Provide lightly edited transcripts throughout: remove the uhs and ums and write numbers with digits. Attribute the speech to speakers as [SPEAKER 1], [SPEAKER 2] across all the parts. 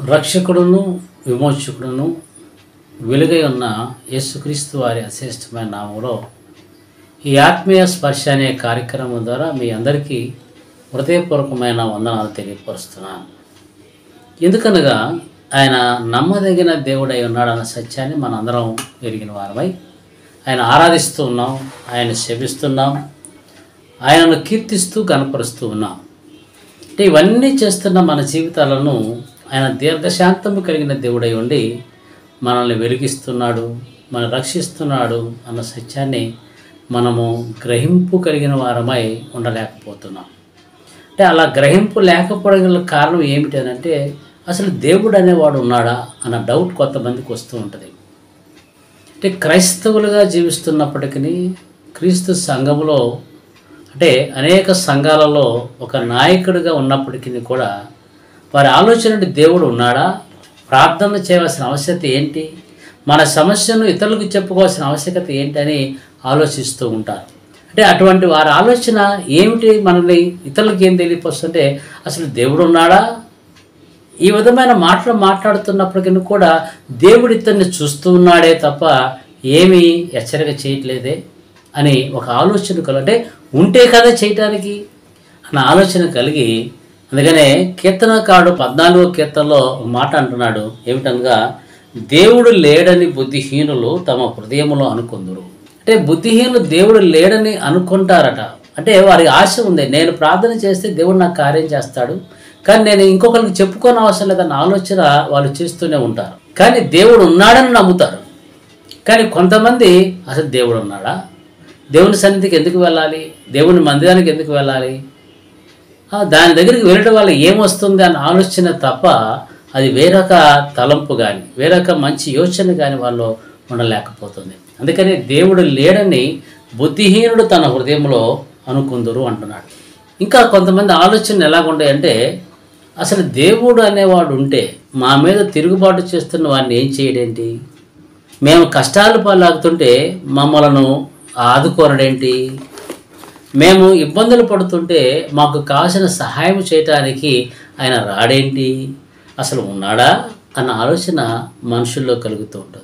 [SPEAKER 1] రక్షకుడును విమోచకుడును వెలుగై ఉన్న యేసుక్రీస్తు వారి అశ్రేష్టమైన నామంలో ఈ ఆత్మీయ స్పర్శ అనే కార్యక్రమం ద్వారా మీ అందరికీ హృదయపూర్వకమైన వందనాలు తెలియపరుస్తున్నాను. ఎందుకనగా ఆయన నమ్మదగిన దేవుడై ఉన్నాడన్న సత్యాన్ని మనందరం ఎరిగిన వారమై ఆయన ఆరాధిస్తూ ఉన్నాం, ఆయన సేవిస్తున్నాం, ఆయనను కీర్తిస్తూ గణపరుస్తూ ఉన్నాం. అంటే ఇవన్నీ చేస్తున్న మన జీవితాలను ఆయన దీర్ఘశాంతము కలిగిన దేవుడై ఉండి మనల్ని వెలిగిస్తున్నాడు, మనం రక్షిస్తున్నాడు అన్న సత్యాన్ని మనము గ్రహింపు కలిగిన వారమై ఉండలేకపోతున్నాం. అంటే అలా గ్రహింపు లేకపోవడం కారణం ఏమిటి అని అంటే అసలు దేవుడు అనేవాడు ఉన్నాడా అన్న డౌట్ కొంతమందికి వస్తూ ఉంటుంది. అంటే క్రైస్తవులుగా జీవిస్తున్నప్పటికీ క్రీస్తు సంఘములో అంటే అనేక సంఘాలలో ఒక నాయకుడిగా ఉన్నప్పటికీ కూడా వారి ఆలోచన దేవుడు ఉన్నాడా, ప్రార్థన చేయవలసిన ఆవశ్యకత ఏంటి, మన సమస్యను ఇతరులకు చెప్పుకోవాల్సిన ఆవశ్యకత ఏంటి అని ఆలోచిస్తూ ఉంటారు. అంటే అటువంటి వారి ఆలోచన ఏమిటి, మనల్ని ఇతరులకు ఏం తెలియపరుస్తుంటే అసలు దేవుడు ఉన్నాడా, ఈ విధమైన మాటలు మాట్లాడుతున్నప్పటికీ కూడా దేవుడు ఇతన్ని చూస్తూ ఉన్నాడే తప్ప ఏమీ హెచ్చరిక చేయట్లేదే అని ఒక ఆలోచన అంటే ఉంటే కదా చేయటానికి అన్న ఆలోచన కలిగి, అందుకనే కీర్తనకారుడు 14వ కీర్తనలో ఒక మాట అంటున్నాడు. ఏమిటనగా దేవుడు లేడని బుద్ధిహీనులు తమ హృదయంలో అనుకుందురు. అంటే బుద్ధిహీనులు దేవుడు లేడని అనుకుంటారట. అంటే వారికి ఆశ ఉంది, నేను ప్రార్థన చేస్తే దేవుడు నాకు కార్యం చేస్తాడు, కానీ నేను ఇంకొకరికి చెప్పుకోని అవసరం లేదన్న ఆలోచన వాళ్ళు చేస్తూనే ఉంటారు. కానీ దేవుడు ఉన్నాడని నమ్ముతారు. కానీ కొంతమంది అసలు దేవుడు ఉన్నాడా, దేవుని సన్నిధికి ఎందుకు వెళ్ళాలి, దేవుని మందిరానికి ఎందుకు వెళ్ళాలి, దాని దగ్గరికి వెళ్ళడం వల్ల ఏమొస్తుంది అన్న ఆలోచన తప్ప అది వేరొక తలంపు కానీ వేరొక మంచి యోచన కానీ వాళ్ళు ఉండలేకపోతుంది. అందుకని దేవుడు లేడని బుద్ధిహీనుడు తన హృదయంలో అనుకుందరు అంటున్నాడు. ఇంకా కొంతమంది ఆలోచనలు ఎలాగుంటాయంటే అసలు దేవుడు అనేవాడు ఉంటే మా మీద తిరుగుబాటు చేస్తున్న వాడిని ఏం చేయడేంటి, మేము కష్టాలు పాలాగుతుంటే మమ్మలను ఆదుకోనడేంటి, మేము ఇబ్బందులు పడుతుంటే మాకు కావాల్సిన సహాయం చేయటానికి ఆయన రాడేంటి, అసలు ఉన్నాడా అన్న ఆలోచన మనుషుల్లో కలుగుతూ ఉంటుంది.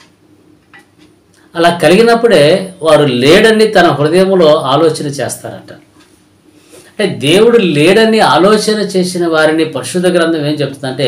[SPEAKER 1] అలా కలిగినప్పుడే వారు లేడని తన హృదయంలో ఆలోచన చేస్తారట. అంటే దేవుడు లేడని ఆలోచన చేసిన వారిని పరిశుద్ధ గ్రంథం ఏం చెప్తుందంటే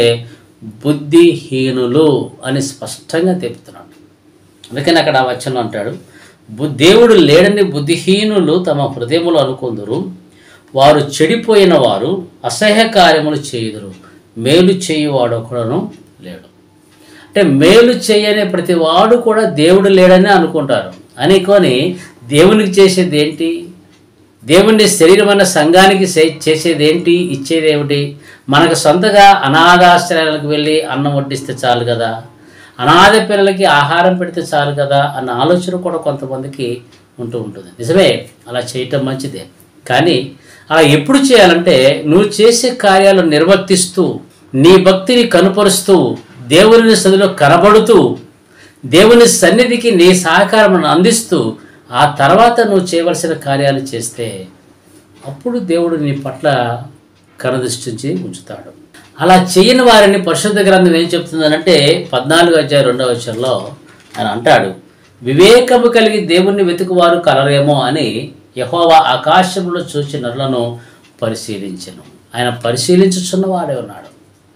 [SPEAKER 1] బుద్ధిహీనులు అని స్పష్టంగా చెప్తున్నాడు. అందుకని అక్కడ ఆ వచనం అంటాడు, దేవుడు లేడని బుద్ధిహీనులు తమ హృదయములు అనుకుందురు, వారు చెడిపోయిన వారు అసహ్య కార్యములు చేయుదురు, మేలు చేయువాడు ఒకడును లేడు. అంటే మేలు చేయని ప్రతి వాడు కూడా దేవుడు లేడని అనుకుంటారు. అనుకొని దేవునికి చేసేది ఏంటి, దేవుని శరీరమైన సంఘానికి చేసేది ఏంటి, ఇచ్చేది ఏమిటి, మనకు సొంతగా అనాథాశ్రయాలకు వెళ్ళి అన్నం వడ్డిస్తే చాలు కదా, అనాథ పిల్లలకి ఆహారం పెడితే చాలు కదా అన్న ఆలోచన కూడా కొంతమందికి ఉంటూ ఉంటుంది. నిజమే, అలా చేయటం మంచిదే. కానీ అలా ఎప్పుడు చేయాలంటే నువ్వు చేసే కార్యాలు నిర్వర్తిస్తూ నీ భక్తిని కనుపరుస్తూ దేవుని సన్నిధిలో కనబడుతూ దేవుని సన్నిధికి నీ సహకారం అందిస్తూ ఆ తర్వాత నువ్వు చేయవలసిన కార్యాలు చేస్తే అప్పుడు దేవుడు నీ పట్ల కనుదృష్టించి ఉంచుతాడు. అలా చేయని వారిని పరిశుద్ధ గ్రంథం ఏం చెప్తుందనంటే 14వ అధ్యాయం 2వ వచనంలో ఆయన అంటాడు, వివేకము కలిగి దేవుణ్ణి వెతుకువారు కలరేమో అని యెహోవా ఆకాశంలో చూచి నరులను పరిశీలించెను. ఆయన పరిశీలించుచున్నవాడే ఉన్నాడు.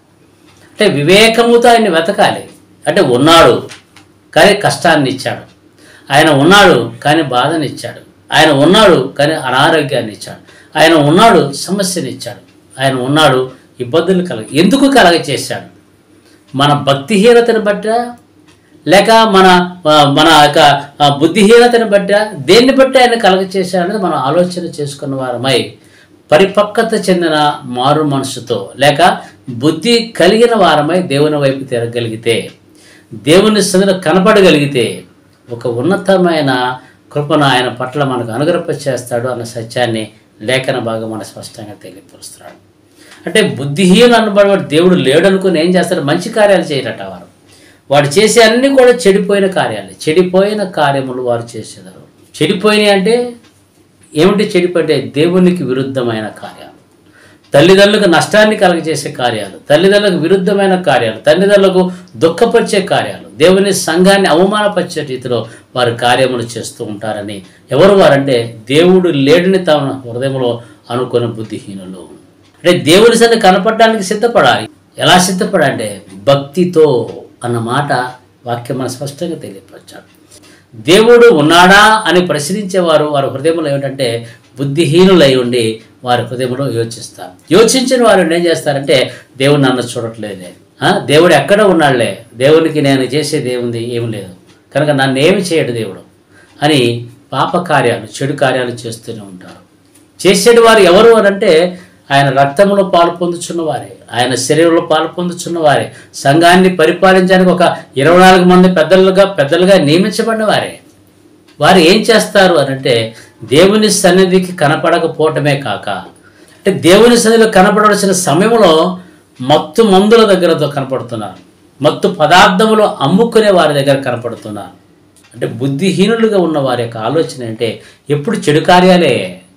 [SPEAKER 1] అంటే వివేకముతో ఆయన్ని వెతకాలి. అంటే ఉన్నాడు కానీ కష్టాన్ని ఇచ్చాడు, ఆయన ఉన్నాడు కానీ బాధని ఇచ్చాడు, ఆయన ఉన్నాడు కానీ అనారోగ్యాన్ని ఇచ్చాడు, ఆయన ఉన్నాడు సమస్యని ఇచ్చాడు, ఆయన ఉన్నాడు ఇబ్బందులు ఎందుకు చేశాడు, మన భక్తిహీనతను బట్టా లేక మన మన యొక్క బుద్ధిహీనతను బట్టా దేన్ని బట్టి ఆయన చేశాడనేది మనం ఆలోచన చేసుకున్న వారమై పరిపక్వత చెందిన మారు మనసుతో లేక బుద్ధి కలిగిన వారమై దేవుని వైపు తిరగలిగితే దేవుని సన్నిధిలో కనపడగలిగితే ఒక ఉన్నతమైన కృపను ఆయన పట్ల మనకు అనుగ్రహింపచేస్తాడు అన్న సత్యాన్ని లేఖన భాగం మన స్పష్టంగా తెలియపరుస్తున్నాడు. అంటే బుద్ధిహీనులు అనబడేవాడు దేవుడు లేడు అనుకుని ఏం చేస్తాడు, మంచి కార్యాలు చేయరట. వాడు చేసే అన్నీ కూడా చెడిపోయిన కార్యాలు, చెడిపోయిన కార్యములు వారు చేసేదారు. చెడిపోయినాయి అంటే ఏమిటి, చెడిపోతే దేవునికి విరుద్ధమైన కార్యాలు, తల్లిదండ్రులకు నష్టాన్ని కలుగజేసే కార్యాలు, తల్లిదండ్రులకు విరుద్ధమైన కార్యాలు, తల్లిదండ్రులకు దుఃఖపరిచే కార్యాలు, దేవుని సంఘాన్ని అవమానపరిచే రీతిలో వారు కార్యములు చేస్తూ ఉంటారని ఎవరు వారంటే దేవుడు లేడిని తమ హృదయంలో అనుకున్న బుద్ధిహీనులు. అంటే దేవుని సన్నిధి కనపడడానికి సిద్ధపడాలి. ఎలా సిద్ధపడాలంటే భక్తితో అన్న మాట వాక్యం మన స్పష్టంగా తెలియపరచాడు. దేవుడు ఉన్నాడా అని ప్రశ్నించేవారు వారి హృదయంలో ఏమిటంటే బుద్ధిహీనులై ఉండి వారి హృదయంలో యోచిస్తారు. యోచించిన వారు ఏం చేస్తారంటే దేవుడు నన్ను చూడట్లేదులే, దేవుడు ఎక్కడ ఉన్నాడులే, దేవునికి నేను చేసేది ఏమి లేదు కనుక నన్ను ఏమి చేయడు దేవుడు అని పాప కార్యాలు, చెడు కార్యాలు చేస్తూనే ఉంటారు. చేసేటి వారు ఎవరు అనంటే ఆయన రక్తంలో పాలు పొందుచున్నవారే, ఆయన శరీరంలో పాలు పొందుచున్నవారే, సంఘాన్ని పరిపాలించడానికి ఒక 24 మంది పెద్దలుగా నియమించబడిన వారే. వారు ఏం చేస్తారు అనంటే దేవుని సన్నిధికి కనపడకపోవటమే కాక, అంటే దేవుని సన్నిధిలో కనపడవలసిన సమయంలో మత్తు మందుల దగ్గరతో కనపడుతున్నారు, మత్తు పదార్థములు అమ్ముకునే వారి దగ్గర కనపడుతున్నారు. అంటే బుద్ధిహీనులుగా ఉన్న వారి యొక్క ఆలోచన అంటే ఎప్పుడు చెడు కార్యాలే,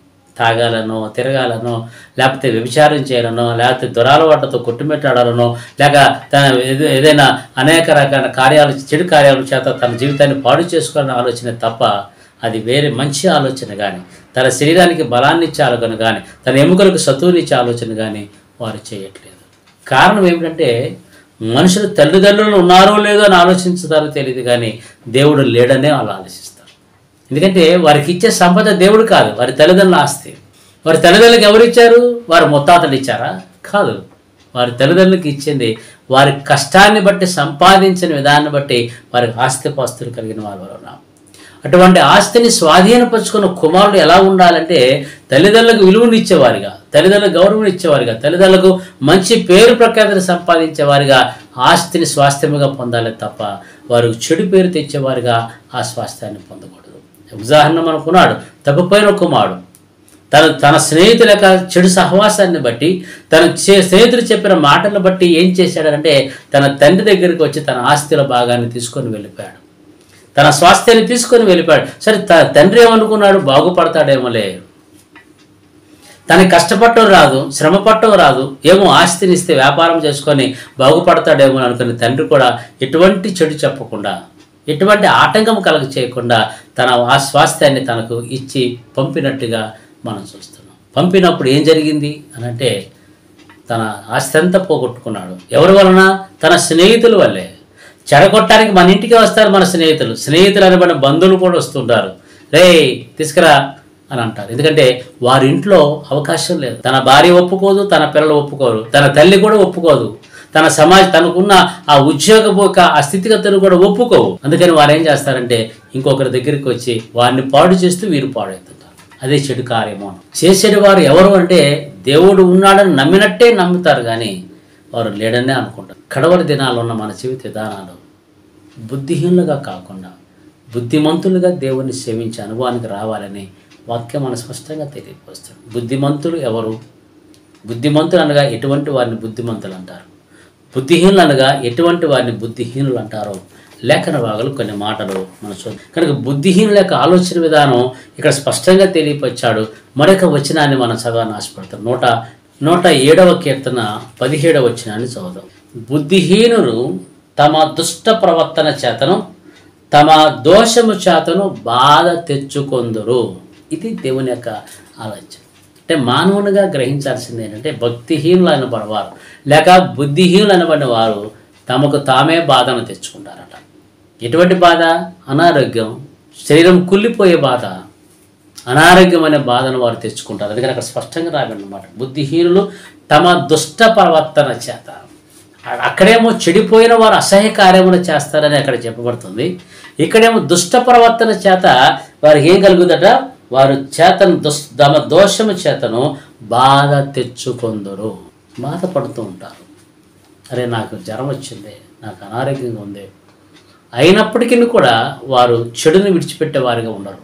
[SPEAKER 1] తాగాలనో తిరగాలనో లేకపోతే వ్యభిచారం చేయాలనో లేకపోతే దురాలవాట్లతో కొట్టుమిట్టాడాలనో లేక తన ఏదైనా అనేక రకాల కార్యాలు, చెడు కార్యాల చేత తన జీవితాన్ని పాడు చేసుకోవాలనే ఆలోచన తప్ప అది వేరే మంచి ఆలోచన కానీ, తన శరీరానికి బలాన్ని ఇచ్చే ఆలోచన కానీ, తన ఎముకలకు సత్తువునిచ్చే ఆలోచన కానీ వారు చేయట్లేదు. కారణం ఏమిటంటే మనుషులు తల్లిదండ్రులు ఉన్నారో లేదో అని ఆలోచించుతారో తెలియదు కానీ దేవుడు లేడనే వాళ్ళు ఆలోచిస్తారు. ఎందుకంటే వారికి ఇచ్చే సంపద దేవుడు కాదు, వారి తల్లిదండ్రుల ఆస్తి. వారి తల్లిదండ్రులకు ఎవరు ఇచ్చారు? వారి ముత్తాతలు ఇచ్చారా? కాదు. వారి తల్లిదండ్రులకు ఇచ్చింది వారి కష్టాన్ని బట్టి, సంపాదించిన విధాన్ని బట్టి వారికి ఆస్తిపాస్తులు కలిగిన వారు ఉన్నాం. అటువంటి ఆస్తిని స్వాధీనపరుచుకున్న కుమారుడు ఎలా ఉండాలంటే తల్లిదండ్రులకు విలువనిచ్చేవారిగా, తల్లిదండ్రులకు గౌరవం ఇచ్చేవారిగా, తల్లిదండ్రులకు మంచి పేరు ప్రఖ్యాతిని సంపాదించేవారిగా ఆస్తిని స్వాస్థ్యముగా పొందాలి తప్ప వారు చెడు పేరు తెచ్చేవారిగా ఆ స్వాస్థ్యాన్ని పొందకూడదు. ఉదాహరణ మనకున్నాడు తప్పిపోయిన కుమారుడు తన స్నేహితుల యొక్క చెడు సహవాసాన్ని బట్టి, తన స్నేహితులు చెప్పిన మాటలను బట్టి ఏం చేశాడంటే తన తండ్రి దగ్గరికి వచ్చి తన ఆస్తిల భాగాన్ని తీసుకొని వెళ్ళిపోయాడు, తన స్వాస్థ్యాన్ని తీసుకొని వెళ్ళిపోయాడు. సరే తండ్రి ఏమనుకున్నాడు? బాగుపడతాడేమోలే, తనకి కష్టపడటం రాదు, శ్రమ పట్టడం రాదు, ఏమో ఆస్తిని ఇస్తే వ్యాపారం చేసుకొని బాగుపడతాడేమో అనుకుని తండ్రి కూడా ఎటువంటి చెడు చెప్పకుండా, ఎటువంటి ఆటంకం కలగ చేయకుండా తన ఆ స్వాస్థ్యాన్ని తనకు ఇచ్చి పంపినట్టుగా మనం చూస్తున్నాం. పంపినప్పుడు ఏం జరిగింది అనంటే తన ఆస్తి అంతా పోగొట్టుకున్నాడు. ఎవరి వలన? తన స్నేహితుల వల్లే. చెడగొట్టడానికి మన ఇంటికి వస్తారు మన స్నేహితులు అనబడిన బంధువులు కూడా వస్తుంటారు. రే తీసుకురా అని అంటారు. ఎందుకంటే వారి ఇంట్లో అవకాశం లేదు. తన భార్య ఒప్పుకోదు, తన పిల్లలు ఒప్పుకోరు, తన తల్లి కూడా ఒప్పుకోదు, తన తనకున్న ఆ ఉద్యోగపు ఆ స్థితిగతులు కూడా ఒప్పుకోవు. అందుకని వారు ఏం చేస్తారంటే ఇంకొకరి దగ్గరికి వచ్చి వారిని పాడు చేస్తూ వీరు పాడవుతుంటారు. అదే చెడు కార్యము. చేసేది వారు ఎవరు అంటే దేవుడు ఉన్నాడని నమ్మినట్టే నమ్ముతారు కానీ వారు లేడనే అనుకుంటారు. కడవరి దినాలు ఉన్న మన జీవిత విధానాలు బుద్ధిహీనులుగా కాకుండా బుద్ధిమంతులుగా దేవుణ్ణి సేవించే అనుభవానికి రావాలని వాక్యం మన స్పష్టంగా తెలియపరుస్తుంది. బుద్ధిమంతులు ఎవరు? బుద్ధిమంతులు అనగా ఎటువంటి వారిని బుద్ధిమంతులు అంటారు, బుద్ధిహీనులు అనగా ఎటువంటి వారిని బుద్ధిహీనులు అంటారో లేఖన భాగాలు కొన్ని మాటలు మనం చూద్దాం. కనుక బుద్ధిహీనుల యొక్క ఆలోచన విధానం ఇక్కడ స్పష్టంగా తెలియపరిచాడు. మరొక వచనాన్ని మనం చదవాలని ఆశపడతాం. 107వ కీర్తన 17వ వచనాన్ని చదువుదాం. బుద్ధిహీనులు తమ దుష్ట ప్రవర్తన చేతను తమ దోషము చేతను బాధ తెచ్చుకొందురు. ఇది దేవుని యొక్క ఆలోచన. అంటే మానవునిగా గ్రహించాల్సింది ఏంటంటే భక్తిహీనులు అనబడిన వారు లేక బుద్ధిహీనులు అనబడిన వారు తమకు తామే బాధను తెచ్చుకుంటారట. ఎటువంటి బాధ? అనారోగ్యం, శరీరం కుళ్ళిపోయే బాధ, అనారోగ్యం అనే బాధను వారు తెచ్చుకుంటారు. అందుకని అక్కడ స్పష్టంగా రాబడినమాట బుద్ధిహీనులు తమ దుష్ట ప్రవర్తన చేత. అక్కడేమో చెడిపోయిన వారు అసహ్య కార్యములు చేస్తారని అక్కడ చెప్పబడుతుంది. ఇక్కడేమో దుష్ట ప్రవర్తన చేత వారికి ఏం కలుగుదట? వారు చేతను తమ దోషము చేతను బాధ తెచ్చుకొందురు. బాధపడుతూ ఉంటారు. అరే నాకు జ్వరం వచ్చింది, నాకు అనారోగ్యంగా ఉంది, అయినప్పటికీ కూడా వారు చెడుని విడిచిపెట్టే వారిగా ఉండరు.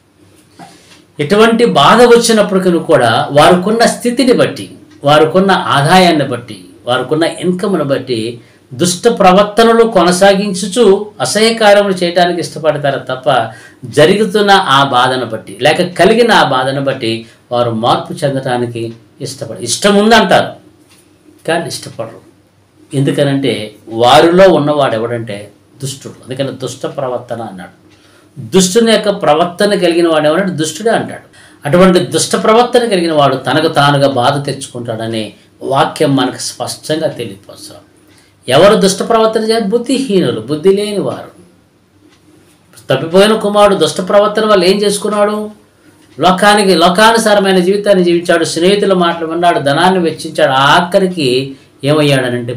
[SPEAKER 1] ఎటువంటి బాధ వచ్చినప్పటికీ కూడా వారికున్న స్థితిని బట్టి, వారికున్న ఆదాయాన్ని బట్టి, వారికున్న ఇన్కమ్ను బట్టి దుష్ట ప్రవర్తనలు కొనసాగించుచు అసహ్యకార్యములు చేయడానికి ఇష్టపడతారు తప్ప జరుగుతున్న ఆ బాధను బట్టి లేక కలిగిన ఆ బాధను బట్టి వారు మార్పు చెందడానికి ఇష్టం ఉందంటారు కానీ ఇష్టపడరు. ఎందుకనంటే వారిలో ఉన్నవాడు ఎవడంటే దుష్టుడు. అందుకని దుష్ట ప్రవర్తన అన్నాడు. దుష్టుని యొక్క ప్రవర్తన కలిగిన వాడు ఎవరంటే దుష్టుడే అంటాడు. అటువంటి దుష్ట ప్రవర్తన కలిగిన వాడు తనకు తానుగా బాధ తెచ్చుకుంటాడనే వాక్యం మనకు స్పష్టంగా తెలియపరుస్తాం. ఎవరు దుష్ట ప్రవర్తన చేయాలి? బుద్ధిహీనులు, బుద్ధి లేని వారు. తప్పిపోయిన కుమారుడు దుష్ట ప్రవర్తన వల్ల ఏం చేసుకున్నాడు? లోకానుసారమైన జీవితాన్ని జీవించాడు, స్నేహితుల మాటలు విన్నాడు, ధనాన్ని వెచ్చించాడు. ఆఖరికి ఏమయ్యాడనంటే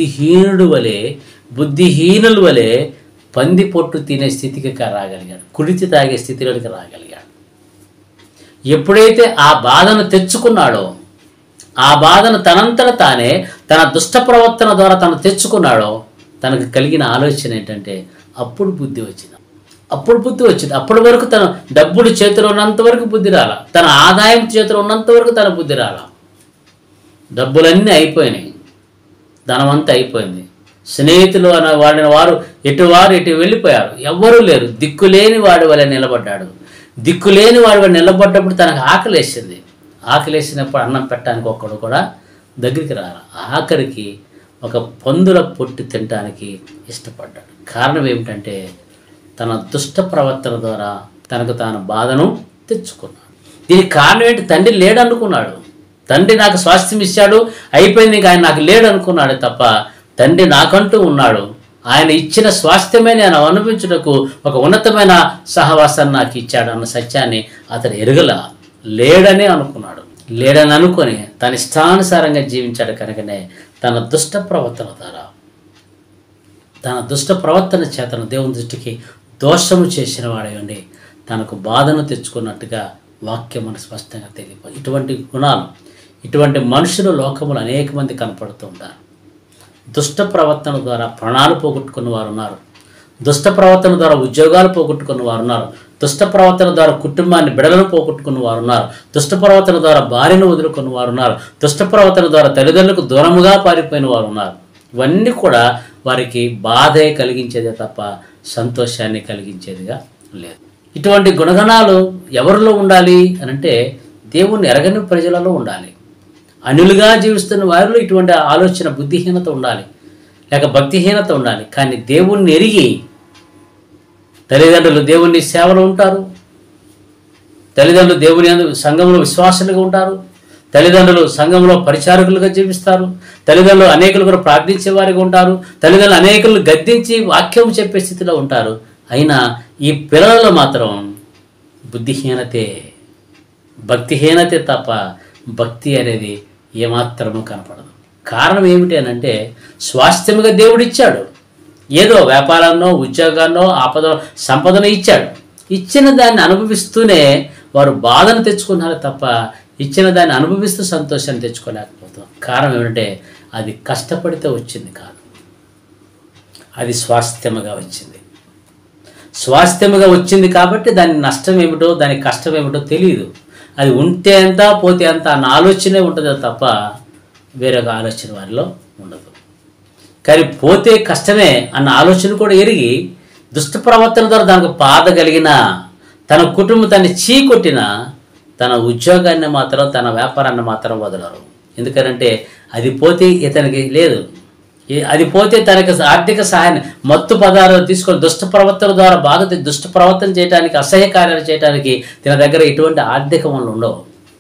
[SPEAKER 1] బుద్ధిహీనుల వలె పంది పొట్టు తినే స్థితికి రాగలిగాడు, కుడితి తాగే స్థితిలోకి రాగలిగాడు. ఎప్పుడైతే ఆ బాధను తెచ్చుకున్నాడో, ఆ బాధను తనంతట తానే తన దుష్ట ప్రవర్తన ద్వారా తను తెచ్చుకున్నాడో, తనకు కలిగిన ఆలోచన ఏంటంటే అప్పుడు బుద్ధి వచ్చింది. అప్పటి వరకు తన డబ్బులు చేతిలో ఉన్నంత వరకు బుద్ధి రాల, తన ఆదాయం చేతిలో ఉన్నంత వరకు తన బుద్ధి రాల. డబ్బులన్నీ అయిపోయినాయి, ధనమంతా అయిపోయింది. స్నేహితులు అన్న వాడిన వారు ఎటు వెళ్ళిపోయారు, ఎవ్వరూ లేరు. దిక్కులేని వాడి వల్ల నిలబడ్డాడు. దిక్కులేని వాడి నిలబడ్డప్పుడు తనకు ఆకలేసింది. ఆకలేసినప్పుడు అన్నం పెట్టడానికి ఒక్కడు కూడా దగ్గరికి రాల. ఆఖరికి ఒక పందుల పొట్టు తినడానికి ఇష్టపడ్డాడు. కారణం ఏమిటంటే తన దుష్ట ప్రవర్తన ద్వారా తనకు తాను బాధను తెచ్చుకున్నాడు. దీనికి కారణం ఏంటి? తండ్రి లేడు అనుకున్నాడు. తండ్రి నాకు స్వాస్థ్యం ఇచ్చాడు, అయిపోయింది, ఇంకా ఆయన నాకు లేడు అనుకున్నాడు తప్ప తండ్రి నాకంటూ ఉన్నాడు, ఆయన ఇచ్చిన స్వాస్థ్యమే నేను అనుభవించుటకు ఒక ఉన్నతమైన సహవాసాన్ని నాకు ఇచ్చాడు అన్న సత్యాన్ని అతడు లేడనే అనుకున్నాడు. లేడని అనుకొని తన ఇష్టానుసారంగా జీవించాడు. కనుకనే తన దుష్ట ప్రవర్తన చేతను దేవుని దృష్టికి దోషము చేసిన వాడేయండి, తనకు బాధను తెచ్చుకున్నట్టుగా వాక్యం మనకు స్పష్టంగా తెలియదు. ఇటువంటి గుణాలు, ఇటువంటి మనుషులు లోకములు అనేక మంది కనపడుతూ ఉంటారు. దుష్ట ప్రవర్తన ద్వారా ప్రాణాలు పోగొట్టుకున్న వారు ఉన్నారు, దుష్ట ప్రవర్తన ద్వారా ఉద్యోగాలు పోగొట్టుకున్న వారు ఉన్నారు, దుష్ట ప్రవర్తన ద్వారా కుటుంబాన్ని బిడలను పోగొట్టుకున్న వారు ఉన్నారు, దుష్ట ప్రవర్తన ద్వారా భార్యను వదులుకున్న వారు ఉన్నారు, దుష్ట ప్రవర్తన ద్వారా తల్లిదండ్రులకు దూరముగా పారిపోయిన వారు ఉన్నారు. ఇవన్నీ కూడా వారికి బాధే కలిగించేదే తప్ప సంతోషాన్ని కలిగించేదిగా లేదు. ఇటువంటి గుణగణాలు ఎవరిలో ఉండాలి అనంటే దేవుణ్ణి ఎరగని ప్రజలలో ఉండాలి. అన్యులుగా జీవిస్తున్న వారిలో ఇటువంటి ఆలోచన, బుద్ధిహీనత ఉండాలి, లేక భక్తిహీనత ఉండాలి. కానీ దేవుణ్ణి ఎరిగి తల్లిదండ్రులు దేవుని సేవలో ఉంటారు, తల్లిదండ్రులు దేవుని సంఘంలో విశ్వాసులుగా ఉంటారు, తల్లిదండ్రులు సంఘంలో పరిచారకులుగా జీవిస్తారు, తల్లిదండ్రులు అనేకులు కూడా ప్రార్థించే వారిగా ఉంటారు, తల్లిదండ్రులు అనేకులు గద్దించి వాక్యం చెప్పే స్థితిలో ఉంటారు. అయినా ఈ పిల్లలలో మాత్రం బుద్ధిహీనతే, భక్తిహీనతే తప్ప భక్తి అనేది ఏమాత్రము కనపడదు. కారణం ఏమిటి అనంటే స్వాస్థ్యముగా దేవుడిచ్చాడు, ఏదో వ్యాపారాన్నో ఉద్యోగాన్నో సంపదను ఇచ్చాడు. ఇచ్చిన దాన్ని అనుభవిస్తూనే వారు బాధను తెచ్చుకున్నారు తప్ప ఇచ్చిన దాన్ని అనుభవిస్తూ సంతోషాన్ని తెచ్చుకోలేకపోతాం. కారణం ఏమిటంటే అది కష్టపడితే వచ్చింది కాదు, అది స్వాస్థ్యముగా వచ్చింది. స్వాస్థ్యముగా వచ్చింది కాబట్టి దాని నష్టం ఏమిటో, దాని కష్టం ఏమిటో తెలియదు. అది ఉంటే ఎంత పోతే ఎంత అన్న ఆలోచనే ఉంటుంది తప్ప వేరొక ఆలోచన వారిలో ఉండదు. కానీ పోతే కష్టమే అన్న ఆలోచన కూడా ఎరిగి దుష్ట ప్రవర్తన ద్వారా దానికి బాధ కలిగిన, తన కుటుంబం తన్ని చీకొట్టిన, తన ఉద్యోగాన్ని మాత్రం, తన వ్యాపారాన్ని మాత్రం వదలరు. ఎందుకంటే అది పోతే ఇతనికి లేదు, అది పోతే తనకి ఆర్థిక సహాయాన్ని మత్తు పదార్థాలు తీసుకొని దుష్ట ప్రవర్తన ద్వారా బాగా దుష్ట ప్రవర్తన చేయడానికి, అసహ్య కార్యాలు చేయడానికి తన దగ్గర ఎటువంటి ఆర్థిక వనరులు ఉండవు.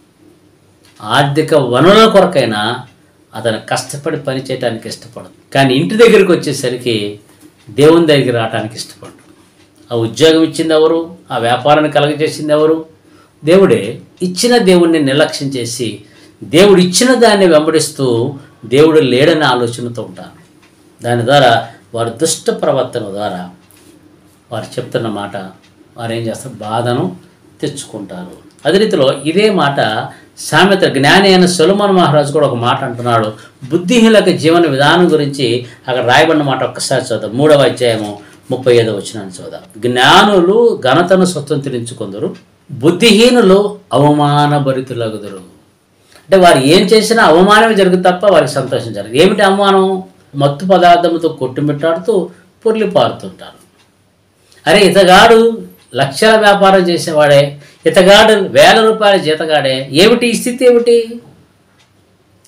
[SPEAKER 1] ఆర్థిక వనరుల కొరకైనా అతను కష్టపడి పని చేయడానికి ఇష్టపడదు. కానీ ఇంటి దగ్గరికి వచ్చేసరికి దేవుని దగ్గర రావడానికి ఇష్టపడదు. ఆ ఉద్యోగం ఇచ్చింది ఎవరు? ఆ వ్యాపారాన్ని కలగజేసింది ఎవరు? దేవుడే. ఇచ్చిన దేవుణ్ణి నిర్లక్ష్యం చేసి దేవుడు ఇచ్చిన దాన్ని వెంబడిస్తూ దేవుడు లేడని ఆలోచనతో ఉంటారు. దాని ద్వారా వారు దుష్ట ప్రవర్తన ద్వారా వారు చెప్తున్న మాట వారు ఏం చేస్తారు? బాధను తెచ్చుకుంటారు. అదే రీతిలో ఇదే మాట సామెత జ్ఞాని అయిన సొలొమోను మహారాజు కూడా ఒక మాట అంటున్నాడు. బుద్ధిహీనులకు జీవన విధానం గురించి అక్కడ రాయబడిన మాట ఒక్కసారి చూద్దాం. 3వ అధ్యాయము 35వ వచనాన్ని చూద్దాం. జ్ఞానులు ఘనతను స్వతంత్రించుకుందరు, బుద్ధిహీనులు అవమానభరితులగుదురు. అంటే వారు ఏం చేసినా అవమానమే జరుగుతుంది తప్ప వారికి సంతోషం జరగదు. ఏమిటి అవమానం? మత్తు పదార్థంతో కొట్టుమిట్టాడుతూ పొర్లిపారుతుంటారు. అరే ఇతగాడు లక్షల వ్యాపారం చేసేవాడే, ఇతగాడు వేల రూపాయల జీతగాడే, ఏమిటి ఈ స్థితి? ఏమిటి?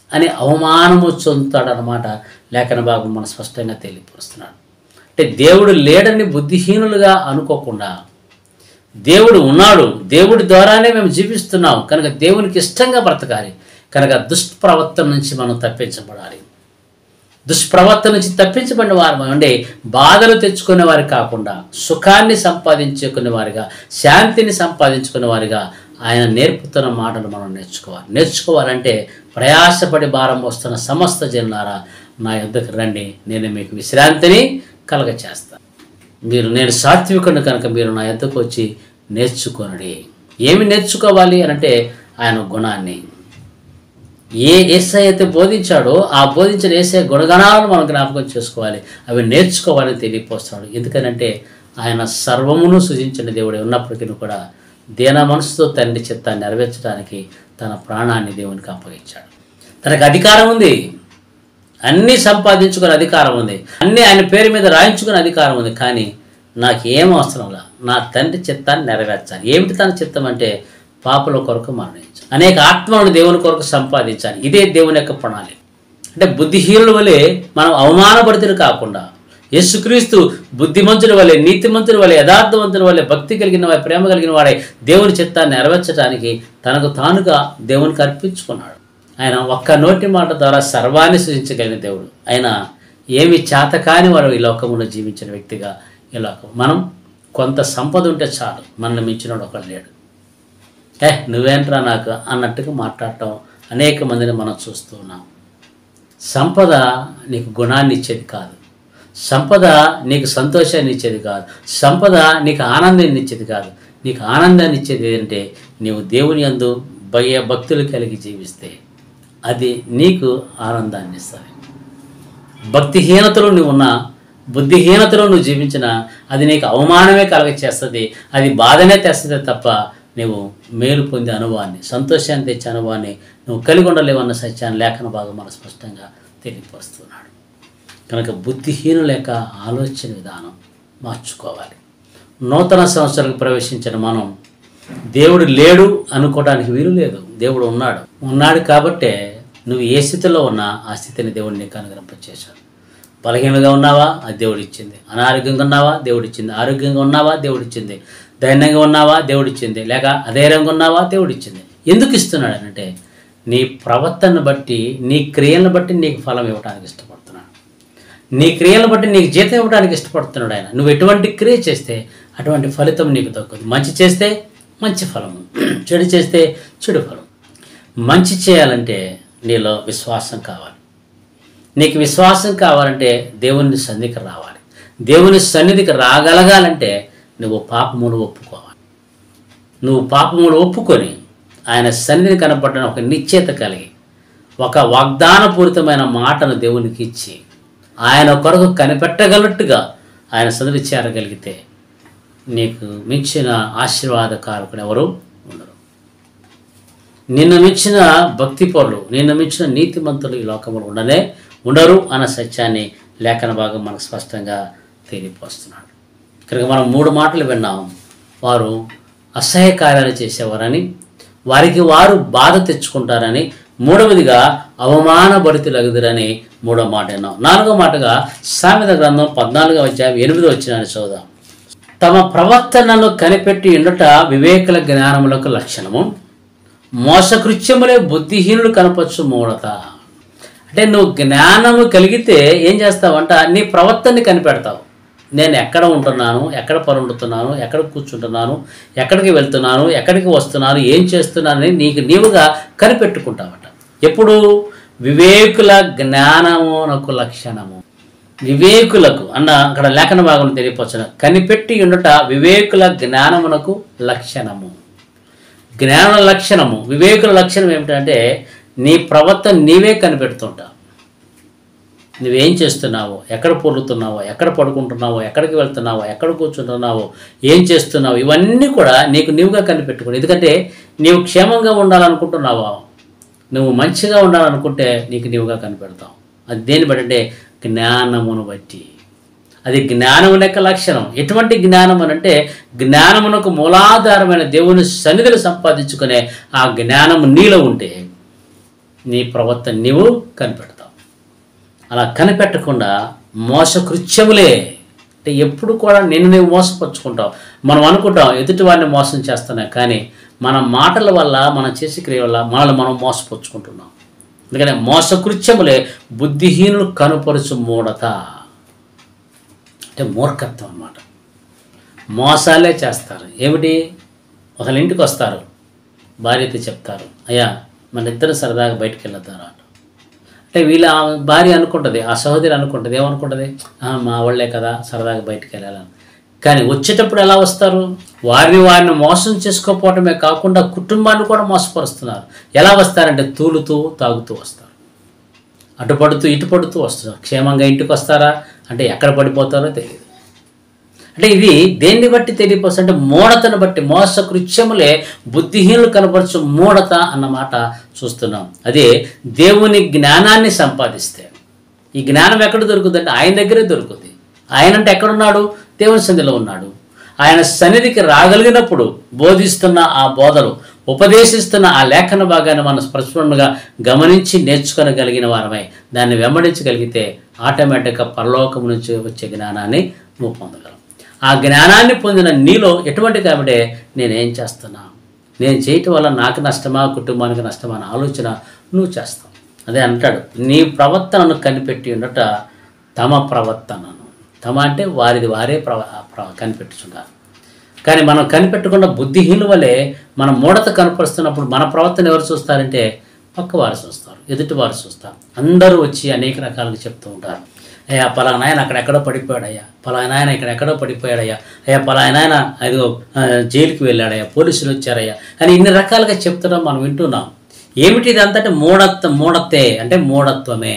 [SPEAKER 1] అని అవమానము చెందుతాడనమాట. లేఖన భాగం మనం స్పష్టంగా తెలియపరుస్తున్నాడు. అంటే దేవుడు లేడని బుద్ధిహీనులుగా అనుకోకుండా, దేవుడు ఉన్నాడు, దేవుడి ద్వారానే మేము జీవిస్తున్నాం కనుక దేవునికి ఇష్టంగా బ్రతకాలి, కనుక దుష్ప్రవర్తన నుంచి మనం తప్పించబడాలి. దుష్ప్రవర్తన నుంచి తప్పించబడిన వారు అంటే బాధలు తెచ్చుకునే వారు కాకుండా సుఖాన్ని సంపాదించుకునే వారిగా, శాంతిని సంపాదించుకునే వారిగా ఆయన నేర్పుతున్న మాటలు మనం నేర్చుకోవాలంటే ప్రయాసపడి భారం వస్తున్న సమస్త జనులారా నా యొద్దకు రండి, నేను మీకు విశ్రాంతిని కలగచేస్తాను. నేను సాత్వికుని కనుక మీరు నా యొద్దకు వచ్చి నేర్చుకోనండి. ఏమి నేర్చుకోవాలి అనంటే ఆయన గుణాన్ని. ఏ యేసయ్య అయితే బోధించాడో ఆ బోధించిన యేసయ్య గుణగణాలను మనం జ్ఞాపకం చేసుకోవాలి, అవి నేర్చుకోవాలని తెలియపోస్తాడు. ఎందుకనంటే ఆయన సర్వమును సృజించిన దేవుడే ఉన్నప్పటికీ కూడా దీన మనసుతో తండ్రి చిత్తాన్ని నెరవేర్చడానికి తన ప్రాణాన్ని దేవునికి అప్పగించాడు. తనకు అధికారం ఉంది, అన్నీ సంపాదించుకునే అధికారం ఉంది, అన్నీ ఆయన పేరు మీద రాయించుకునే అధికారం ఉంది. కానీ నాకేం అవసరంలా నా తండ్రి చిత్తాన్ని నెరవేర్చాలి. ఏమిటి తన చిత్తం అంటే పాపుల కొరకు మరణించాలి, అనేక ఆత్మలను దేవుని కొరకు సంపాదించాలి. ఇదే దేవుని యొక్క ప్రణాళిక. అంటే బుద్ధిహీనుల వలె మనం అవమానపడితులు కాకుండా యేసుక్రీస్తు బుద్ధిమంతుల వలె, నీతిమంతుల వలె, యథార్థవంతుల వలె, భక్తి కలిగిన వాడి, ప్రేమ కలిగిన వాడే దేవుని చిత్తాన్ని నెరవేర్చడానికి తనకు తానుగా దేవునికి అర్పించుకున్నాడు. ఆయన ఒక్క నోటి మాట ద్వారా సర్వాన్ని సృజించగలిగిన దేవుడు. ఆయన ఏమి చేతకాని వాడు ఈ లోకంలో జీవించిన వ్యక్తిగా ఈ లోకం. మనం కొంత సంపద ఉంటే చాలు, మనల్ని మించినోడు ఒకడు లేడు. నువ్వేంట్రా నాకు అన్నట్టుగా మాట్లాడటం అనేక మందిని మనం చూస్తూ ఉన్నాం. సంపద నీకు గుణాన్ని ఇచ్చేది కాదు, సంపద నీకు సంతోషాన్ని ఇచ్చేది కాదు, సంపద నీకు ఆనందాన్ని ఇచ్చేది కాదు. నీకు ఆనందాన్ని ఇచ్చేది ఏంటంటే నీవు దేవుని యందు భక్తులు కలిగి జీవిస్తే అది నీకు ఆనందాన్ని ఇస్తుంది. భక్తిహీనతలో నువ్వు ఉన్నా, బుద్ధిహీనతలో నువ్వు జీవించినా అది నీకు అవమానమే కలగచేస్తుంది, అది బాధనే తెస్తుంది తప్ప నువ్వు మేలు పొందే అనుభవాన్ని, సంతోషాన్ని తెచ్చే అనుభవాన్ని నువ్వు కలిగి ఉండలేవన్న సత్యాన్ని లేఖన భాగం మన స్పష్టంగా తెలియపరుస్తున్నాడు. కనుక బుద్ధిహీనుల యొక్క ఆలోచన విధానం మార్చుకోవాలి. నూతన సంవత్సరాలకు ప్రవేశించిన మనం దేవుడు లేడు అనుకోవడానికి వీలు లేదు. దేవుడు ఉన్నాడు కాబట్టే నువ్వు ఏ స్థితిలో ఉన్నా ఆ స్థితిని దేవుడిని నీకు అనుగ్రహింపచేశాడు. బలహీనంగా ఉన్నావా, అది దేవుడిచ్చింది. అనారోగ్యంగా ఉన్నావా, దేవుడిచ్చింది. ఆరోగ్యంగా ఉన్నావా, దేవుడిచ్చింది. ధైర్యంగా ఉన్నావా, దేవుడిచ్చింది. లేక అధైర్యంగా ఉన్నావా, దేవుడిచ్చింది. ఎందుకు ఇస్తున్నాడు అంటే నీ ప్రవర్తనను బట్టి, నీ క్రియలను బట్టి నీకు ఫలం ఇవ్వడానికి ఇష్టపడుతున్నాడు. నీ క్రియలను బట్టి నీకు జీతం ఇవ్వడానికి ఇష్టపడుతున్నాడు ఆయన. నువ్వు ఎటువంటి క్రియ చేస్తే అటువంటి ఫలితం నీకు దక్కుతుంది. మంచి చేస్తే మంచి ఫలము, చెడు చేస్తే చెడు ఫలం. మంచి చేయాలంటే నీలో విశ్వాసం కావాలి. నీకు విశ్వాసం కావాలంటే దేవుని సన్నిధికి రావాలి. దేవుని సన్నిధికి రాగలగాలంటే నువ్వు పాపమును ఒప్పుకోవాలి. నువ్వు పాపమును ఒప్పుకొని ఆయన సన్నిధిని కనపడిన ఒక నిశ్చయత కలిగి ఒక వాగ్దానపూరితమైన మాటను దేవునికి ఇచ్చి ఆయన కొరకు కనిపెట్టగలట్టుగా ఆయన సన్నిధి చేరగలిగితే నీకు మించిన ఆశీర్వాదకారకుడు ఎవరు ఉండరు. నిన్ను మించిన భక్తిపరులు, నిన్ను మించిన నీతిమంతులు ఈ లోకంలో ఉండరు అన్న సత్యాన్ని లేఖన భాగం మనకు స్పష్టంగా తెలియపరుస్తున్నాడు. కనుక మనం 3 మాటలు విన్నాం. వారు అసహ్య కార్యాలు చేసేవారని, వారికి వారు బాధ తెచ్చుకుంటారని, 3వదిగా అవమానభరితులగుదురని 3వ మాట విన్నాం. 4వ మాటగా సామెత గ్రంథం 14వ అధ్యాయం 8వ వచనాన్ని చదువుదాం. తమ ప్రవర్తనను కనిపెట్టి ఉండుట వివేకుల జ్ఞానములకు లక్షణము, మోసకృత్యములే బుద్ధిహీనులు కనపచ్చు మూఢత. అంటే నువ్వు జ్ఞానము కలిగితే ఏం చేస్తావంట, నీ ప్రవర్తనని కనిపెడతావు. నేను ఎక్కడ ఉంటున్నాను, ఎక్కడ పరుండుతున్నాను, ఎక్కడ కూర్చుంటున్నాను, ఎక్కడికి వెళ్తున్నాను, ఎక్కడికి వస్తున్నాను, ఏం చేస్తున్నానని నీవుగా కనిపెట్టుకుంటావట. ఎప్పుడు? వివేకుల జ్ఞానమునకు లక్షణము. వివేకులకు అన్న అక్కడ లేఖన భాగం తెలియపరచు. కనిపెట్టి ఉండుట వివేకుల జ్ఞానమునకు లక్షణము. జ్ఞాన లక్షణము, వివేకుల లక్షణం ఏమిటంటే నీ ప్రవర్తన నీవే కనిపెడుతుంటావు. నువ్వేం చేస్తున్నావో, ఎక్కడ పొర్లుతున్నావో, ఎక్కడ పడుకుంటున్నావో, ఎక్కడికి వెళ్తున్నావో, ఎక్కడ కూర్చుంటున్నావో, ఏం చేస్తున్నావో, ఇవన్నీ కూడా నీవుగా కనిపెట్టుకుని. ఎందుకంటే నీవు క్షేమంగా ఉండాలనుకుంటున్నావా, నువ్వు మంచిగా ఉండాలనుకుంటే నీవుగా కనిపెడతావు. అది దేని బట్టి అంటే జ్ఞానమును బట్టి. అది జ్ఞానము యొక్క లక్షణం. ఎటువంటి జ్ఞానం అంటే జ్ఞానమునకు మూలాధారమైన దేవుని సన్నిధిని సంపాదించుకునే ఆ జ్ఞానము నీలో ఉంటే నీ ప్రవర్తన నీవు కనిపెడతావు. అలా కనిపెట్టకుండా మోసకృత్యములే అంటే ఎప్పుడు కూడా నిన్ను నీవు మోసపరుచుకుంటావు. మనం అనుకుంటాం ఎదుటి వారిని మోసం చేస్తున్నాం, కానీ మన మాటల వల్ల మనం చేసే క్రియ వల్ల మనల్ని మనం మోసపరుచుకుంటున్నాం. అందుకనే మోసకృత్యములే బుద్ధిహీనులు కనుపరుచు మూఢత అంటే మూర్ఖత్వం అన్నమాట. మోసాలే చేస్తారు. ఏమిటి, ఒకళ్ళ ఇంటికి వస్తారు, భార్యతో చెప్తారు, అయ్యా మన ఇద్దరు సరదాగా బయటికి వెళ్ళొద్దారా అంటే వీళ్ళ భార్య అనుకుంటుంది, ఆ సహోదరి అనుకుంటుంది, ఏమనుకుంటుంది, మా వాళ్ళే కదా సరదాగా బయటికి వెళ్ళాలని. కానీ వచ్చేటప్పుడు ఎలా వస్తారు, వారిని మోసం చేసుకోకపోవటమే కాకుండా కుటుంబాన్ని కూడా మోసపరుస్తున్నారు. ఎలా వస్తారంటే తూలుతూ తాగుతూ వస్తారు, అటు పడుతూ ఇటు పడుతూ వస్తున్నారు. క్షేమంగా ఇంటికి వస్తారా అంటే ఎక్కడ పడిపోతారో తెలియదు. అంటే ఇది దేన్ని బట్టి తెలియపోతుంది అంటే మూఢతను బట్టి. మోసకృత్యములే బుద్ధిహీనులు కనపరచు మూఢత అన్నమాట చూస్తున్నాం. అదే దేవుని జ్ఞానాన్ని సంపాదిస్తే. ఈ జ్ఞానం ఎక్కడ దొరుకుతుందంటే ఆయన దగ్గరే దొరుకుతుంది. ఆయన అంటే ఎక్కడున్నాడు, దేవుని సన్నిధిలో ఉన్నాడు. ఆయన సన్నిధికి రాగలిగినప్పుడు బోధిస్తున్న ఆ బోధలు, ఉపదేశిస్తున్న ఆ లేఖన భాగాన్ని మనం స్పష్టంగా గమనించి నేర్చుకోగలిగిన వారమై దాన్ని వెంబడించగలిగితే ఆటోమేటిక్గా పరలోకం నుంచి వచ్చే జ్ఞానాన్ని నువ్వు పొందగలవు. ఆ జ్ఞానాన్ని పొందిన నీలో ఎటువంటి కాబట్టి నేనేం చేస్తున్నా, నేను చేయటం వల్ల నాకు నష్టమా కుటుంబానికి నష్టమా అనే ఆలోచన నువ్వు చేస్తావు. అదే అంటాడు, నీ ప్రవర్తనను కనిపెట్టి ఉండట తమ ప్రవర్తనను. తమ అంటే వారే కనిపెట్టుచున్నారు. కానీ మనం కనిపెట్టకుండా బుద్ధిహీనుల వలె మనం మూఢత కనపరుస్తున్నప్పుడు మన ప్రవర్తన ఎవరు చూస్తారంటే పక్కవారు చూస్తారు, ఎదుటివారు చూస్తారు. అందరూ వచ్చి అనేక రకాలుగా చెప్తూ ఉంటారు, అయ్యా పలానా ఆయన అక్కడెక్కడో పడిపోయాడయ్యా, పలానా ఆయన ఇక్కడెక్కడో పడిపోయాడయ్యా, అయ్యా పలానా ఆయన అదిగో జైలుకి వెళ్ళాడయ్యా, పోలీసులు వచ్చారయ్యా అని ఇన్ని రకాలుగా చెప్తున్నాం, మనం వింటున్నాం. ఏమిటి ఇది అంతటే మూఢతే అంటే మూఢత్వమే.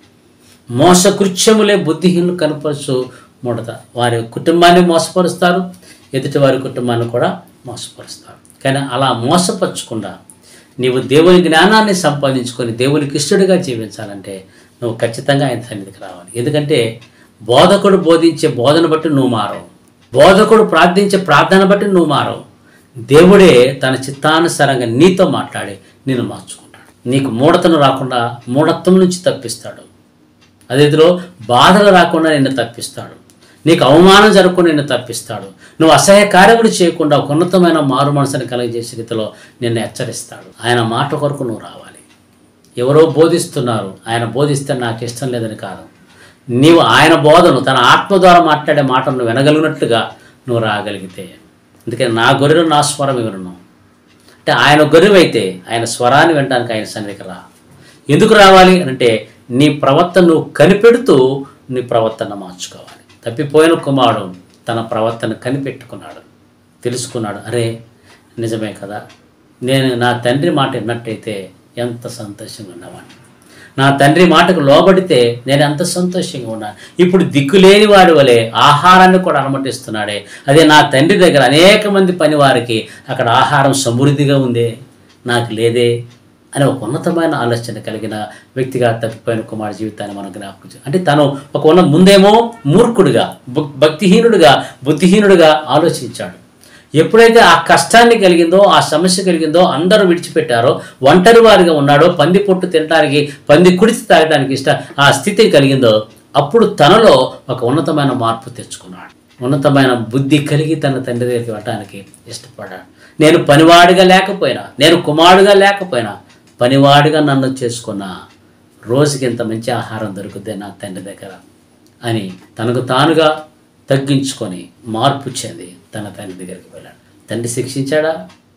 [SPEAKER 1] మోసకృత్యములే బుద్ధిహీనులు కనపరుచు మూఢత. వారి కుటుంబాన్ని మోసపరుస్తారు, ఎదుటి వారి కుటుంబాన్ని కూడా మోసపరుస్తారు. కానీ అలా మోసపరచకుండా నీవు దేవుని జ్ఞానాన్ని సంపాదించుకొని దేవునికి ఇష్టడిగా జీవించాలంటే నువ్వు ఖచ్చితంగా ఆయన సన్నిధికి రావాలి. ఎందుకంటే బోధకుడు బోధించే బోధన బట్టి నువ్వు మారవు, బోధకుడు ప్రార్థించే ప్రార్థన బట్టి నువ్వు మారవు. దేవుడే తన చిత్తానుసారంగా నీతో మాట్లాడి నిన్ను మార్చుకుంటాడు. నీకు మూఢతను రాకుండా మూఢత్వం నుంచి తప్పిస్తాడు. అదేదిలో బాధలు రాకుండా నిన్ను తప్పిస్తాడు. నీకు అవమానం జరగకుండా నిన్ను తప్పిస్తాడు. నువ్వు అసహ్య కార్యములు చేయకుండా ఒక ఉన్నతమైన మారు మనసుని కలిగజేసే రీతిలో నిన్ను హెచ్చరిస్తాడు. ఆయన మాట కొరకు నువ్వు రావాలి. ఎవరో బోధిస్తున్నారు, ఆయన బోధిస్తే నాకు ఇష్టం లేదని కాదు, నీవు ఆయన బోధను తన ఆత్మ ద్వారా మాట్లాడే మాటను నువ్వు వినగలిగినట్లుగా నువ్వు రాగలిగితే. అందుకని నా గొర్రెలు నా స్వరం వినను అంటే ఆయన గొర్రెవైతే ఆయన స్వరాన్ని వినడానికి ఆయన సన్నిధికి రా. ఎందుకు రావాలి అంటే నీ ప్రవర్తన నువ్వు కనిపెడుతూ నీ ప్రవర్తన మార్చుకోవాలి. తప్పిపోయిన కుమారుడు తన ప్రవర్తన కనిపెట్టుకున్నాడు, తెలుసుకున్నాడు, అరే నిజమే కదా, నేను నా తండ్రి మాట విన్నట్టయితే ఎంత సంతోషంగా ఉన్నవాడిని, నా తండ్రి మాటకు లోబడితే నేను ఎంత సంతోషంగా ఉన్నాను. ఇప్పుడు దిక్కులేని వాడి వలె ఆహారాన్ని కూడా అనుమతిస్తున్నాడే. అదే నా తండ్రి దగ్గర అనేక మంది పని వారికి అక్కడ ఆహారం సమృద్ధిగా ఉందే, నాకు లేదే అనే ఒక ఉన్నతమైన ఆలోచన కలిగిన వ్యక్తిగా తప్పిపోయిన కుమారుడి జీవితాన్ని మనం జ్ఞాపకం. అంటే తను ఒక ముందేమో మూర్ఖుడిగా, భక్తిహీనుడిగా, బుద్ధిహీనుడిగా ఆలోచించాడు. ఎప్పుడైతే ఆ కష్టాన్ని కలిగిందో, ఆ సమస్య కలిగిందో, అందరూ విడిచిపెట్టారో, ఒంటరి వారిగా ఉన్నాడో, పంది పొట్టు తినడానికి, పంది కుడిచి తాగడానికి ఆ స్థితి కలిగిందో, అప్పుడు తనలో ఒక ఉన్నతమైన మార్పు తెచ్చుకున్నాడు. ఉన్నతమైన బుద్ధి కలిగి తన తండ్రి దగ్గరికి వెళ్ళడానికి ఇష్టపడ్డాడు. నేను పనివాడిగా లేకపోయినా, నేను కుమారుడుగా లేకపోయినా, పనివాడిగా నన్ను చేసుకున్న రోజుకి ఇంత మంచి ఆహారం దొరుకుద్ది నా తండ్రి దగ్గర అని తనకు తానుగా తగ్గించుకొని మార్పు చెంది తన తండ్రి దగ్గరికి వెళ్ళాడు. తండ్రి శిక్షించాడా?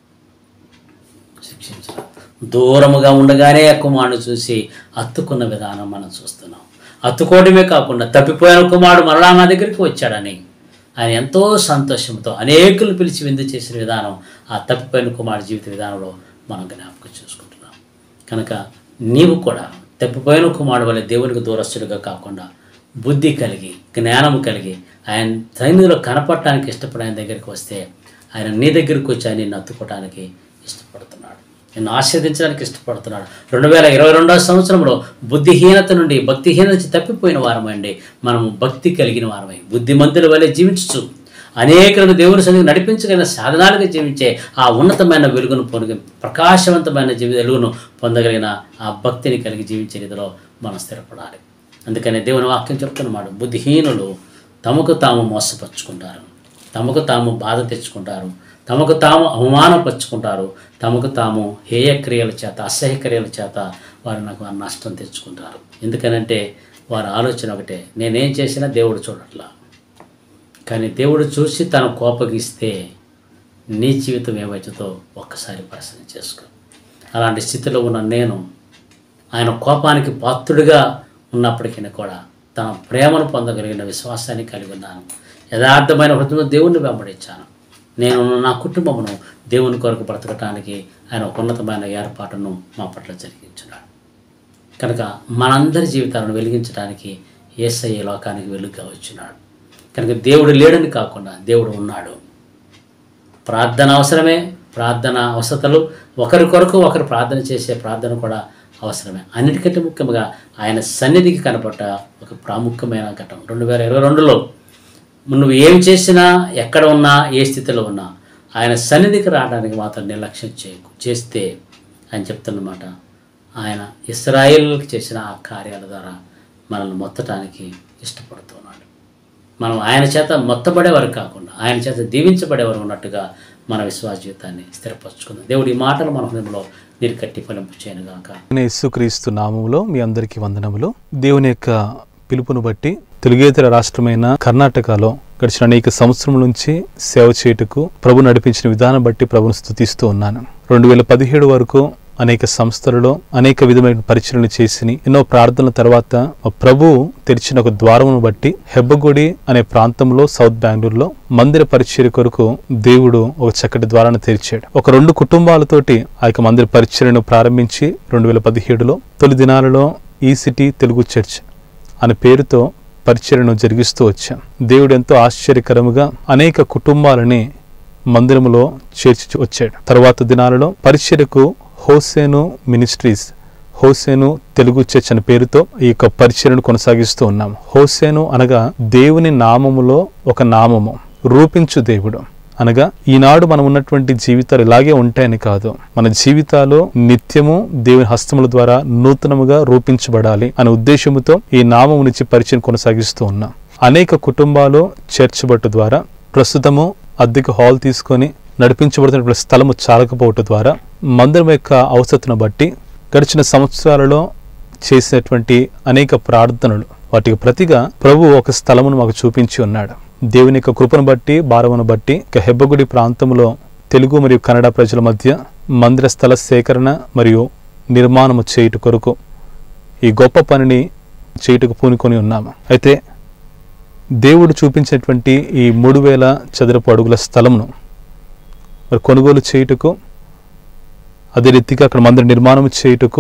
[SPEAKER 1] శిక్షించాడు. దూరముగా ఉండగానే కుమారుడు చూసి హత్తుకున్న విధానం మనం చూస్తున్నాం. హత్తుకోవడమే కాకుండా తప్పిపోయిన కుమారుడు మరలా నా దగ్గరికి వచ్చాడని ఆయన ఎంతో సంతోషంతో అనేకులు పిలిచి విందు చేసిన విధానం ఆ తప్పిపోయిన కుమారుడు జీవిత విధానంలో మనం జ్ఞాపకం చేసుకుంటున్నాం. కనుక నీవు కూడా తప్పిపోయిన కుమారుడు వల్ల దేవునికి దూరస్తుడిగా కాకుండా బుద్ధి కలిగి, జ్ఞానము కలిగి, ఆయన సన్నిధిలో కనపడటానికి ఇష్టపడి ఆయన దగ్గరికి వస్తే ఆయన నీ దగ్గరికి వచ్చి ఆయన నిన్ను హత్తుకోవడానికి ఇష్టపడుతున్నాడు, నిన్ను ఆశీర్వదించడానికి ఇష్టపడుతున్నాడు. 2022 సంవత్సరంలో బుద్ధిహీనత నుండి, భక్తిహీనత నుంచి తప్పిపోయిన వారమండి మనము భక్తి కలిగిన వారమై బుద్ధిమంతుల వలె జీవించు అనేకులను దేవుని సన్నిధికి నడిపించగలిగిన సాధనాలుగా జీవించే ఆ ఉన్నతమైన వెలుగును ప్రకాశవంతమైన వెలుగును పొందగలిగిన ఆ భక్తిని కలిగి జీవించే రీతిలో మనం స్థిరపడాలి. అందుకని దేవుని వాక్యం చెప్తున్నమాట, బుద్ధిహీనులు తమకు తాము మోసపరుచుకుంటారు, తమకు తాము బాధ తెచ్చుకుంటారు, తమకు తాము అవమానపరుచుకుంటారు, తమకు తాము హేయక్రియల చేత అసహ్యక్రియల చేత వారు నాకు నష్టం తెచ్చుకుంటారు. ఎందుకనంటే వారి ఆలోచన ఒకటే, నేనేం చేసినా దేవుడు చూడట్లా. కానీ దేవుడు చూసి తను కోపగిస్తే నీ జీవితం ఏమవుతుందో ఒక్కసారి పరిశీలన చేసుకో. అలాంటి స్థితిలో ఉన్న నేను ఆయన కోపానికి పాత్రుడిగా ఉన్నప్పటికీ కూడా తన ప్రేమను పొందగలిగిన విశ్వాసాన్ని కలిగి ఉన్నాను. యథార్థమైన హృదయంతో దేవుణ్ణి వెంబడించాను. నేను నా కుటుంబమును దేవుని కొరకు బ్రతకటానికి ఆయన ఉన్నతమైన ఏర్పాటును మా పట్ల జరిగించున్నాడు. కనుక మనందరి జీవితాలను వెలిగించడానికి యేసయ్య లోకానికి వెలుగుగా వచ్చినాడు. కనుక దేవుడు లేడని కాకుండా దేవుడు ఉన్నాడు. ప్రార్థన అవసరమే, ప్రార్థన అవసరతలు ఒకరి కొరకు ఒకరు ప్రార్థన చేసే ప్రార్థన కూడా అవసరమే. అన్నిటికంటే ముఖ్యంగా ఆయన సన్నిధికి కనపడ్డ ఒక ప్రాముఖ్యమైన ఘట్టం 2022లో నువ్వు ఏం చేసినా, ఎక్కడ ఉన్నా, ఏ స్థితిలో ఉన్నా ఆయన సన్నిధికి రావడానికి మాత్రం నిర్లక్ష్యం చేస్తే ఆయన చెప్తున్నమాట, ఆయన ఇశ్రాయేలుకి చేసిన ఆ కార్యాల ద్వారా మనల్ని మొత్తటానికి ఇష్టపడుతున్నాడు. మనం ఆయన చేత మొత్తబడేవారు కాకుండా ఆయన చేత దీవించబడేవారు ఉన్నట్టుగా మన విశ్వాస జీవితాన్ని స్థిరపరచుకుందాం. దేవుడి మాటలు మన హృదయంలో నీరు కట్టి ఫలింపు చేయనుగాక.
[SPEAKER 2] యేసుక్రీస్తు నామములో మీ అందరికీ వందనములు. దేవుని యొక్క పిలుపును బట్టి తెలుగేతర రాష్ట్రమైన కర్ణాటకలో గడిచిన అనేక సంవత్సరం నుంచి సేవ చేయుటకు ప్రభు నడిపించిన విధానం బట్టి ప్రభును స్తుతిస్తూ ఉన్నాను. 2017 వరకు అనేక సంస్థలలో అనేక విధమైన పరిచయలు చేసి ఎన్నో ప్రార్థనల తర్వాత ప్రభు తెరిచిన ఒక ద్వారమును బట్టి హెబ్బగుడి అనే ప్రాంతంలో సౌత్ బెంగళూరులో మందిర పరిచర్య కొరకు దేవుడు ఒక చక్కటి ద్వారాన్ని తెరిచాడు. ఒక 2 కుటుంబాలతోటి ఆ యొక్క మందిర పరిచర్యను ప్రారంభించి 2017లో తొలి దినాలలో ఈ సిటీ తెలుగు చర్చ్ అనే పేరుతో పరిచర్యను జరిగిస్తూ వచ్చాం. దేవుడు ఎంతో ఆశ్చర్యకరముగా అనేక కుటుంబాలని మందిరములో చేర్చి వచ్చాడు. తర్వాత దినాలలో పరిచర్యకు Hosanna ministries, Hosanna Telugu church అనే పేరుతో ఈ యొక్క పరిచర్యను కొనసాగిస్తూ ఉన్నాం. హోసేను అనగా దేవుని నామములో ఒక నామము, రూపించు దేవుడు అనగా ఈనాడు మనం ఉన్నటువంటి జీవితాలు ఇలాగే ఉంటాయని కాదు, మన జీవితాలు నిత్యము దేవుని హస్తముల ద్వారా నూతనముగా రూపించబడాలి అనే ఉద్దేశముతో ఈ నామము నుంచి పరిచయం కొనసాగిస్తూ ఉన్నాం. అనేక కుటుంబాలు చర్చ్ బట్టు ద్వారా ప్రస్తుతము అద్దెకు హాల్ తీసుకొని నడిపించబడుతున్న స్థలము చాలకపోవటం ద్వారా మందిరం యొక్క అవసరతను బట్టి గడిచిన సంవత్సరాలలో చేసినటువంటి అనేక ప్రార్థనలు వాటికి ప్రతిగా ప్రభు ఒక స్థలమును మాకు చూపించి ఉన్నాడు. దేవుని యొక్క కృపను బట్టి భారమును బట్టి హెబ్బగుడి ప్రాంతంలో తెలుగు మరియు కన్నడ ప్రజల మధ్య మందిర స్థల సేకరణ మరియు నిర్మాణము చేయుట కొరకు ఈ గొప్ప పనిని చేయుటకు పూనుకొని ఉన్నాము. అయితే దేవుడు చూపించినటువంటి ఈ 3000 చదరపు అడుగుల స్థలమును మరి కొనుగోలు చేయుటకు, అదే రీతిగా అక్కడ మందిర నిర్మాణం చేయుటకు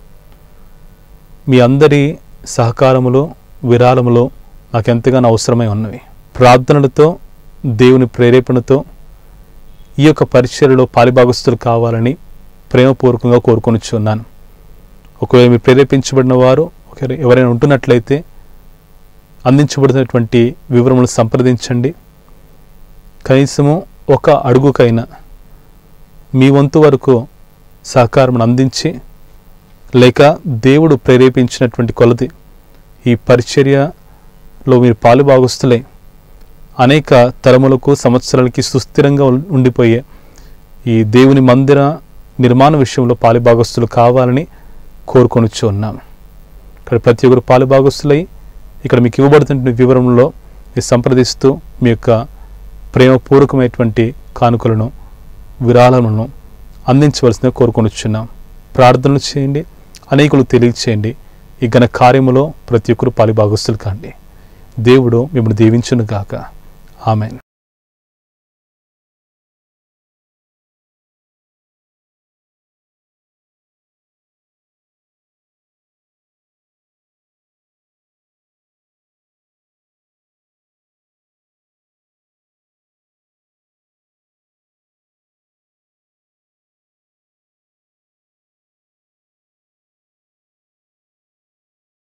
[SPEAKER 2] మీ అందరి సహకారములు విరాళములు నాకు ఎంతగానో అవసరమై ఉన్నవి. ప్రార్థనలతో దేవుని ప్రేరేపణతో ఈ యొక్క పరిచర్యలో పాలిభాగస్తులు కావాలని ప్రేమపూర్వకంగా కోరుకొనిచున్నాను. ఒకవేళ మీరు ప్రేరేపించబడిన వారు ఎవరైనా ఉంటున్నట్లయితే అందించబడినటువంటి వివరములు సంప్రదించండి. కనీసము ఒక అడుగుకైనా మీ వంతు వరకు సహకారం అందించి, లేక దేవుడు ప్రేరేపించినటువంటి కొలది ఈ పరిచర్యలో మీరు పాలుభాగస్తులై అనేక తరములకు సంవత్సరాలకి సుస్థిరంగా ఉండిపోయే ఈ దేవుని మందిర నిర్మాణ విషయంలో పాలుభాగస్తులు కావాలని కోరుకొనిచ్చు ఉన్నాము. ఇక్కడ ప్రతి ఒక్కరు పాలుభాగస్తులై ఇక్కడ మీకు ఇవ్వబడుతున్న వివరంలో మీరు సంప్రదిస్తూ మీ యొక్క ప్రేమపూర్వకమైనటువంటి కానుకలను విరాళములను అందించవలసిందిగా కోరుకొనిచున్నాం. ప్రార్థనలు చేయండి, అనేకులు తెలియచేయండి. ఈ ఘన కార్యములో ప్రతి ఒక్కరు పాలుభాగస్తులు కాండి. దేవుడు మిమ్మల్ని దీవించును గాక. ఆమెన్.